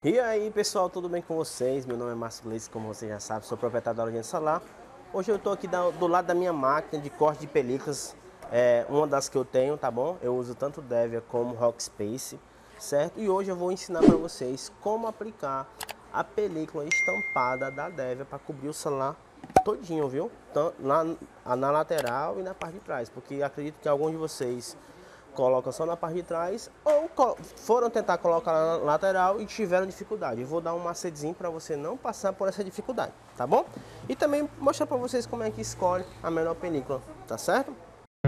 E aí pessoal, tudo bem com vocês? Meu nome é Márcio Gleice, como vocês já sabem, sou proprietário da Loja Solar. Hoje eu estou aqui do lado da minha máquina de corte de películas, uma das que eu tenho, tá bom? Eu uso tanto Devia como Rockspace, certo? E hoje eu vou ensinar para vocês como aplicar a película estampada da Devia para cobrir o celular todinho, viu? Tanto na lateral e na parte de trás, porque acredito que alguns de vocês coloca só na parte de trás ou foram tentar colocar na lateral e tiveram dificuldade. Eu vou dar um macetezinho para você não passar por essa dificuldade, tá bom? E também mostrar para vocês como é que escolhe a melhor película, tá certo?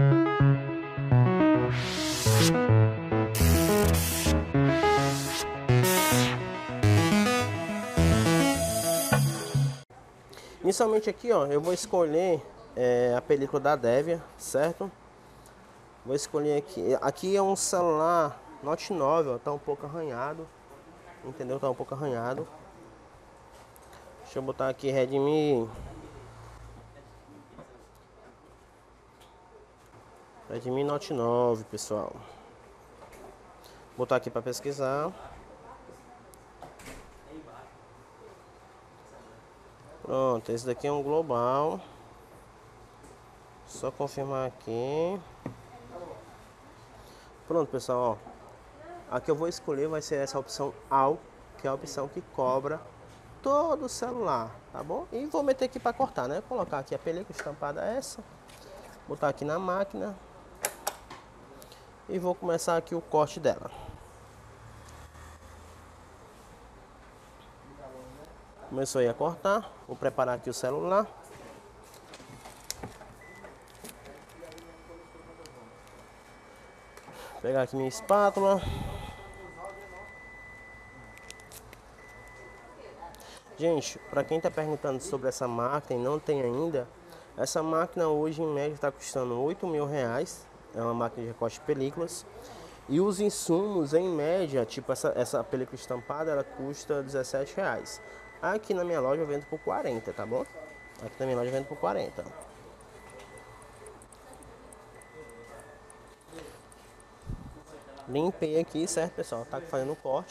Inicialmente aqui, ó, eu vou escolher a película da Devia, certo? Vou escolher aqui. Aqui é um celular Note 9, ó, tá um pouco arranhado. Entendeu? Tá um pouco arranhado. Deixa eu botar aqui Redmi Note 9, pessoal. Vou botar aqui para pesquisar. Pronto, esse daqui é um global. Só confirmar aqui. Pronto, pessoal, ó. A que eu vou escolher vai ser essa opção AL, que é a opção que cobra todo o celular, tá bom? E vou meter aqui para cortar, né? Colocar aqui a película estampada essa, botar aqui na máquina e vou começar aqui o corte dela. Começou aí a cortar, vou preparar aqui o celular. Pegar aqui minha espátula. Gente, para quem está perguntando sobre essa máquina e não tem ainda, essa máquina hoje em média está custando R$ 8.000. É uma máquina de recorte de películas. E os insumos em média, tipo essa película estampada, ela custa R$ 17. Aqui na minha loja eu vendo por 40, tá bom? Aqui na minha loja eu vendo por 40. Limpei aqui, certo, pessoal? Tá fazendo o corte.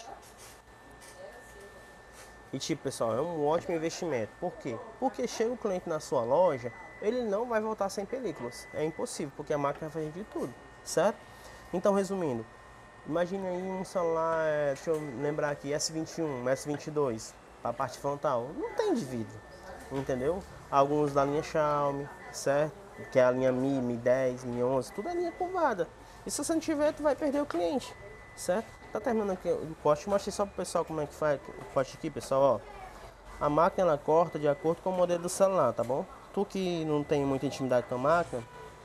E tipo, pessoal, é um ótimo investimento. Por quê? Porque chega o cliente na sua loja, ele não vai voltar sem películas. É impossível, porque a máquina vai fazer de tudo, certo? Então, resumindo, imagine aí um celular, deixa eu lembrar aqui, S21, S22, para a parte frontal. Não tem de vidro, entendeu? Alguns da linha Xiaomi, certo? Que é a linha Mi 10, Mi 11, tudo é linha curvada. E se você não tiver, tu vai perder o cliente, certo? Tá terminando aqui o corte, mostrei só pro pessoal como é que faz o corte aqui, pessoal, ó. A máquina ela corta de acordo com o modelo do celular, tá bom? Tu que não tem muita intimidade com a máquina,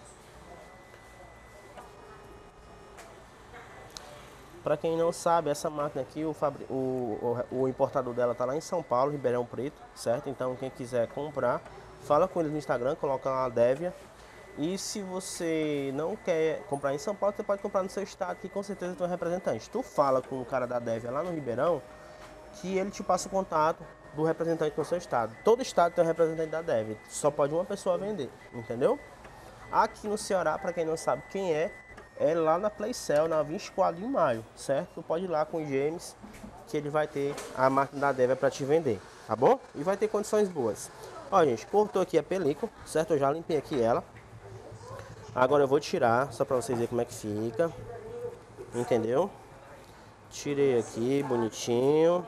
para quem não sabe, essa máquina aqui, o importador dela tá lá em São Paulo, Ribeirão Preto, certo? Então quem quiser comprar, fala com ele no Instagram, coloca lá a Devia. E se você não quer comprar em São Paulo, você pode comprar no seu estado, que com certeza tem um representante. Tu fala com o cara da Devia lá no Ribeirão, que ele te passa o contato do representante no seu estado. Todo estado tem um representante da Devia, só pode uma pessoa vender, entendeu? Aqui no Ceará, para quem não sabe quem é lá na Playcell, na 24 de maio, certo? Tu pode ir lá com o James, que ele vai ter a máquina da Devia para te vender, tá bom? E vai ter condições boas. Ó, gente, cortou aqui a película, certo? Eu já limpei aqui ela. Agora eu vou tirar, só pra vocês verem como é que fica. Entendeu? Tirei aqui, bonitinho.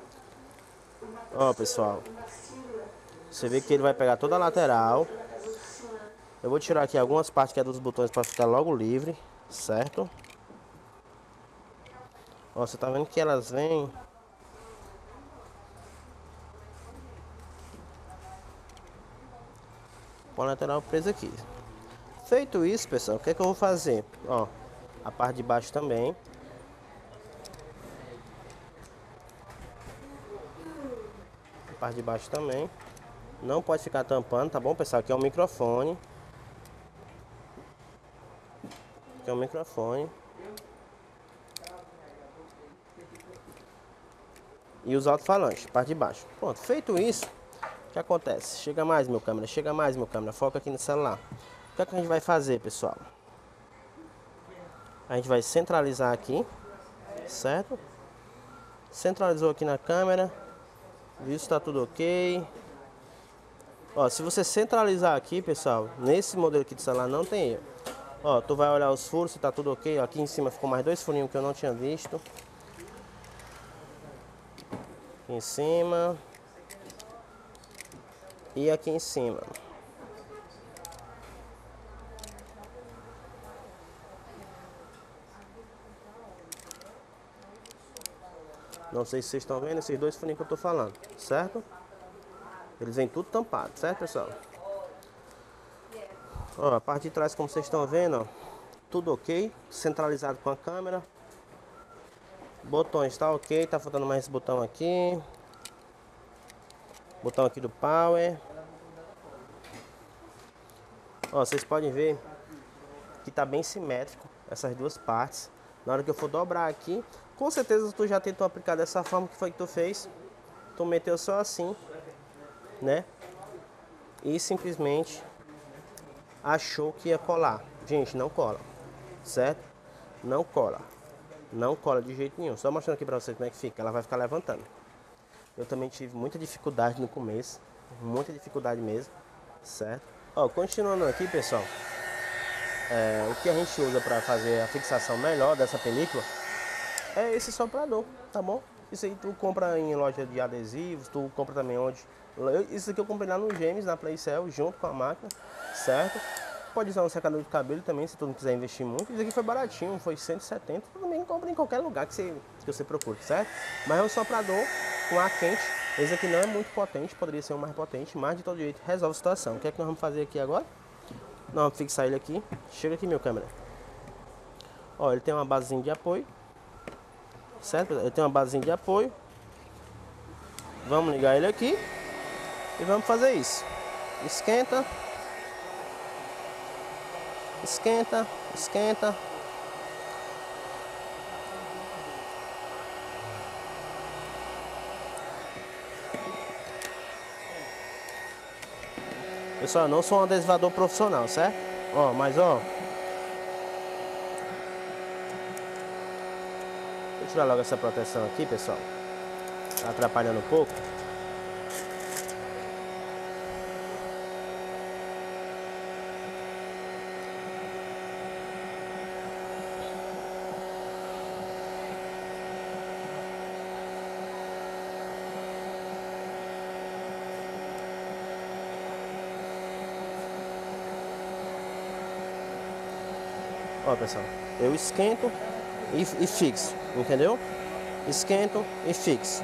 Ó, pessoal. Você vê que ele vai pegar toda a lateral. Eu vou tirar aqui algumas partes que é dos botões pra ficar logo livre, certo? Ó, você tá vendo que elas vêm com a lateral presa aqui. Feito isso, pessoal, o que é que eu vou fazer? Ó, a parte de baixo também. A parte de baixo também. Não pode ficar tampando, tá bom, pessoal? Aqui é o microfone. Aqui é o microfone. E os alto-falantes, parte de baixo. Pronto, feito isso, o que acontece? Chega mais, meu câmera, chega mais, meu câmera. Foca aqui no celular. O que é que a gente vai fazer, pessoal? A gente vai centralizar aqui, certo? Centralizou aqui na câmera. Viu se tá tudo ok. Ó, se você centralizar aqui, pessoal, nesse modelo aqui de celular não tem erro. Ó, tu vai olhar os furos se tá tudo ok. Ó, aqui em cima ficou mais 2 furinhos que eu não tinha visto. Aqui em cima. E aqui em cima. Não sei se vocês estão vendo esses 2 furinhos que eu tô falando, certo? Eles vêm tudo tampados, certo, pessoal? Ó, a parte de trás, como vocês estão vendo, ó, tudo ok, centralizado com a câmera. Botões tá ok, tá faltando mais esse botão aqui. Botão aqui do power. Ó, vocês podem ver que tá bem simétrico essas duas partes. Na hora que eu for dobrar aqui, com certeza tu já tentou aplicar dessa forma que foi que tu fez. Tu meteu só assim, né? E simplesmente achou que ia colar. Gente, não cola, certo? Não cola. Não cola de jeito nenhum. Só mostrando aqui pra vocês como é que fica. Ela vai ficar levantando. Eu também tive muita dificuldade no começo. Muita dificuldade mesmo, certo? Ó, continuando aqui, pessoal. O que a gente usa para fazer a fixação melhor dessa película é esse soprador, tá bom? Isso aí tu compra em loja de adesivos, tu compra também onde... Isso aqui eu comprei lá no Gêmeos, na Playcell, junto com a máquina, certo? Pode usar um secador de cabelo também, se tu não quiser investir muito. Isso aqui foi baratinho, foi 170. Tu também compra em qualquer lugar que você procure, certo? Mas é um soprador com ar quente. Esse aqui não é muito potente, poderia ser um mais potente, mas de todo jeito resolve a situação. O que é que nós vamos fazer aqui agora? Nós vamos fixar ele aqui. Chega aqui, meu câmera. Ó, ele tem uma basezinha de apoio, certo? Ele tem uma basezinha de apoio. Vamos ligar ele aqui e vamos fazer isso. Esquenta. Esquenta, esquenta. Pessoal, eu não sou um adesivador profissional, certo? Ó, mas ó. Vou tirar logo essa proteção aqui, pessoal. Tá atrapalhando um pouco. Ó, pessoal, eu esquento e fixo, entendeu? Esquento e fixo.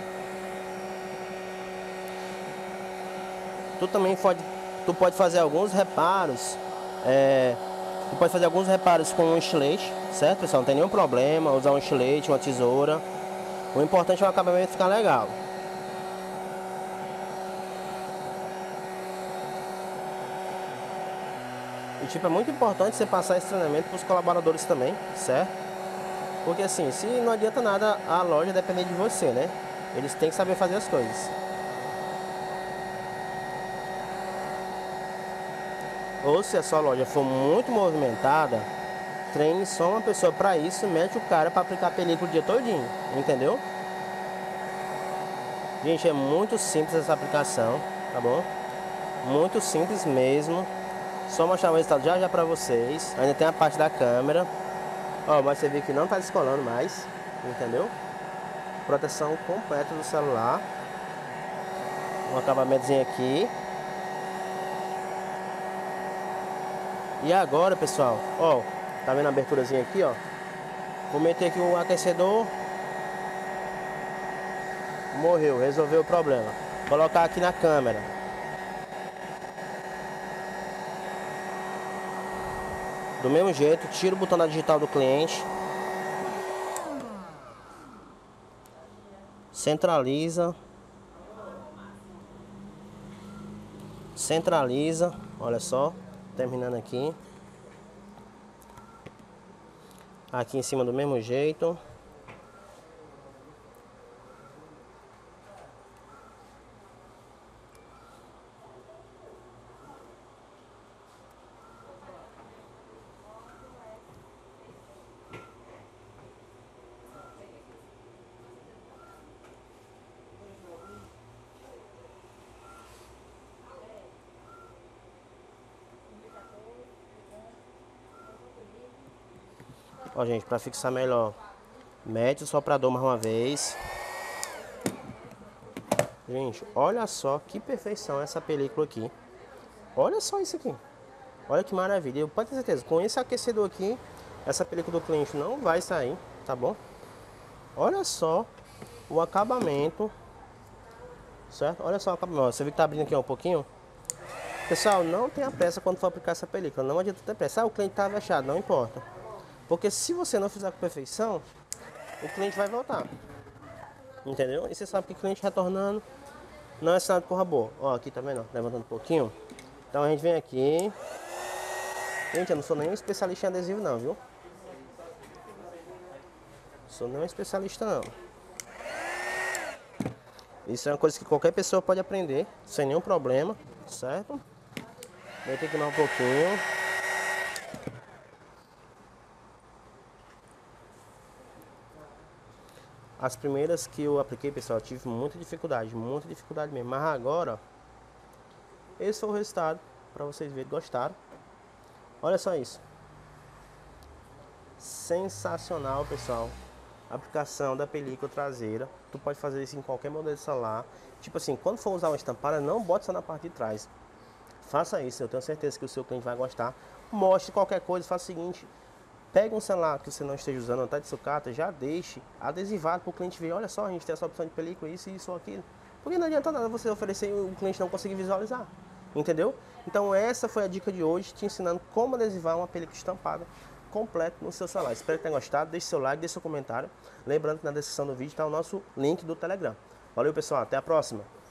Tu pode fazer alguns reparos. Tu pode fazer alguns reparos com um estilete, certo, pessoal? Não tem nenhum problema usar um estilete, uma tesoura. O importante é o acabamento ficar legal. E tipo, é muito importante você passar esse treinamento para os colaboradores também, certo? Porque assim, se não adianta nada a loja depender de você, né? Eles têm que saber fazer as coisas. Ou se a sua loja for muito movimentada, treine só uma pessoa para isso, mete o cara para aplicar a película o dia todinho, entendeu? Gente, é muito simples essa aplicação, tá bom? Muito simples mesmo. Só mostrar o resultado já pra vocês. Ainda tem a parte da câmera. Ó, mas você vê que não tá descolando mais, entendeu? Proteção completa do celular. Um acabamentozinho aqui. E agora, pessoal, ó, tá vendo a aberturazinha aqui, ó? Vou meter aqui o aquecedor. Morreu, resolveu o problema. Colocar aqui na câmera. Do mesmo jeito, tira o botão da digital do cliente. Centraliza. Centraliza. Olha só. Terminando aqui. Aqui em cima do mesmo jeito. Ó, gente, para fixar melhor, mete o soprador mais uma vez. Gente, olha só que perfeição essa película aqui. Olha só isso aqui. Olha que maravilha. Eu pode ter certeza, com esse aquecedor aqui, essa película do cliente não vai sair, tá bom? Olha só o acabamento, certo? Olha só o acabamento. Você viu que tá abrindo aqui um pouquinho? Pessoal, não tenha pressa quando for aplicar essa película. Não adianta ter pressa. Ah, o cliente tá fechado, não importa. Porque se você não fizer com perfeição, o cliente vai voltar. Entendeu? E você sabe que o cliente retornando não é sinal de porra boa. Ó, aqui tá vendo? Levantando um pouquinho. Então a gente vem aqui. Gente, eu não sou nenhum especialista em adesivo não, viu? Sou nenhum especialista não. Isso é uma coisa que qualquer pessoa pode aprender, sem nenhum problema, certo? Vou ter que mais um pouquinho. As primeiras que eu apliquei, pessoal, eu tive muita dificuldade mesmo. Mas agora, esse foi o resultado, para vocês verem, gostaram. Olha só isso. Sensacional, pessoal. Aplicação da película traseira. Tu pode fazer isso em qualquer modelo de celular. Tipo assim, quando for usar uma estampada, não bote só na parte de trás. Faça isso, eu tenho certeza que o seu cliente vai gostar. Mostre qualquer coisa, faça o seguinte. Pegue um celular que você não esteja usando, tá de sucata, já deixe adesivado para o cliente ver. Olha só, a gente tem essa opção de película, isso ou aquilo. Porque não adianta nada você oferecer e o cliente não conseguir visualizar. Entendeu? Então essa foi a dica de hoje, te ensinando como adesivar uma película estampada completa no seu celular. Espero que tenha gostado, deixe seu like, deixe seu comentário. Lembrando que na descrição do vídeo está o nosso link do Telegram. Valeu, pessoal, até a próxima.